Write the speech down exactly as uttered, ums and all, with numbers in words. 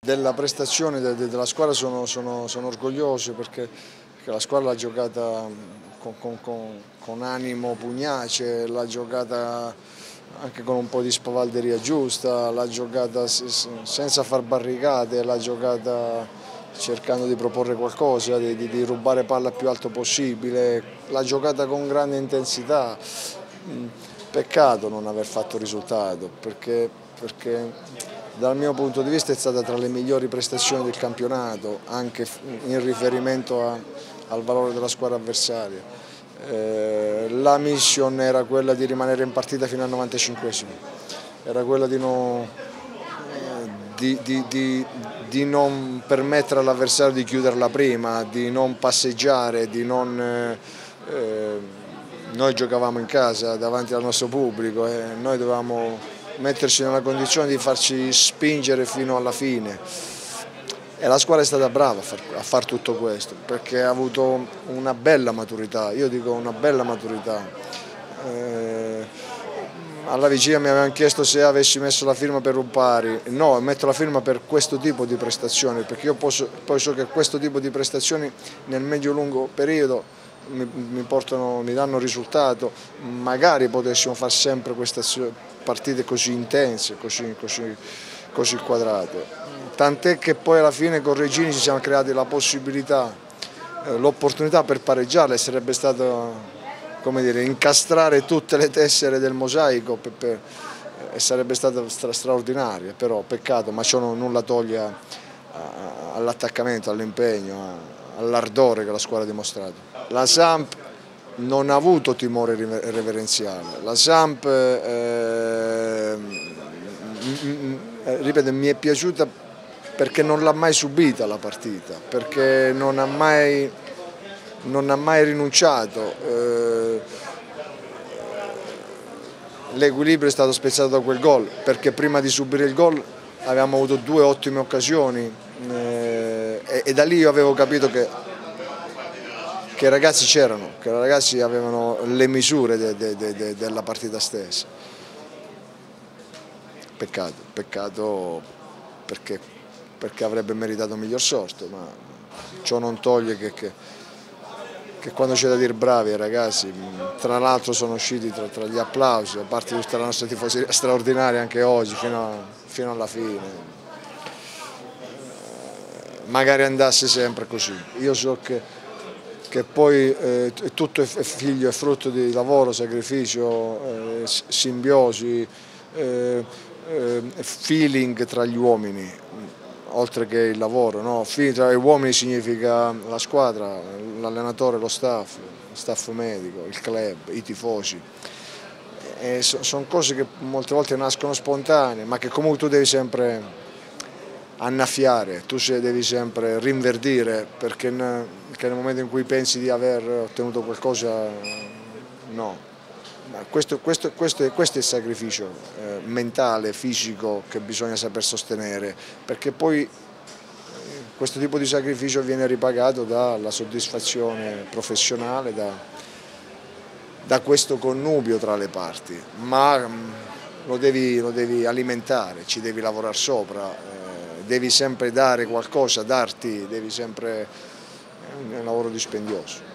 della prestazione de, de, della squadra sono, sono, sono orgoglioso perché, perché la squadra l'ha giocata con, con, con, con animo pugnace, l'ha giocata anche con un po' di spavalderia giusta, l'ha giocata senza far barricate, l'ha giocata cercando di proporre qualcosa, di, di, di rubare palla il più alto possibile, l'ha giocata con grande intensità. Peccato non aver fatto risultato, perché, perché dal mio punto di vista è stata tra le migliori prestazioni del campionato, anche in riferimento a, al valore della squadra avversaria. Eh, la mission era quella di rimanere in partita fino al novantacinquesimo, era quella di non, di, di, di, di non permettere all'avversario di chiuderla prima, di non passeggiare, di non... Eh, noi giocavamo in casa davanti al nostro pubblico e noi dovevamo metterci nella condizione di farci spingere fino alla fine. E la squadra è stata brava a far, a far tutto questo, perché ha avuto una bella maturità, io dico una bella maturità. Eh, alla vigilia mi avevano chiesto se avessi messo la firma per un pari, no, metto la firma per questo tipo di prestazioni, perché io posso, poi so che questo tipo di prestazioni nel medio-lungo periodo mi, mi, portano, mi danno risultato, magari potessimo fare sempre queste partite così intense, così, così, così quadrate. Tant'è che poi alla fine con Regini ci siamo creati la possibilità, eh, l'opportunità per pareggiarle, sarebbe stato, come dire, incastrare tutte le tessere del mosaico per, per, e sarebbe stata stra, straordinaria, però peccato, ma ciò non, nulla toglie all'attaccamento, all'impegno, all'ardore che la squadra ha dimostrato. La Samp non ha avuto timore reverenziale, la Samp eh, ripeto, mi è piaciuta perché non l'ha mai subita la partita, perché non ha mai, non ha mai rinunciato. Eh, l'equilibrio è stato spezzato da quel gol, perché prima di subire il gol avevamo avuto due ottime occasioni eh, e, e da lì io avevo capito che, che i ragazzi c'erano, che i ragazzi avevano le misure de, de, de, de, della partita stessa. Peccato, peccato perché, perché avrebbe meritato miglior sorte, ma ciò non toglie che, che, che quando c'è da dire bravi ai ragazzi, tra l'altro sono usciti tra, tra gli applausi, a parte tutta la nostra tifoseria straordinaria anche oggi, fino, a, fino alla fine. Magari andasse sempre così. Io so che, che poi eh, tutto è figlio e frutto di lavoro, sacrificio, eh, simbiosi, eh, eh, feeling tra gli uomini, oltre che il lavoro, no? Feeling tra gli uomini significa la squadra, l'allenatore, lo staff, il staff medico, il club, i tifosi. E so, sono cose che molte volte nascono spontanee, ma che comunque tu devi sempre annaffiare, tu devi sempre rinverdire, perché nel momento in cui pensi di aver ottenuto qualcosa, no. Questo, questo, questo, è, questo è il sacrificio eh, mentale, fisico che bisogna saper sostenere, perché poi questo tipo di sacrificio viene ripagato dalla soddisfazione professionale, da, da questo connubio tra le parti, ma lo devi, lo devi alimentare, ci devi lavorare sopra. Eh, devi sempre dare qualcosa, darti, devi sempre, è un lavoro dispendioso.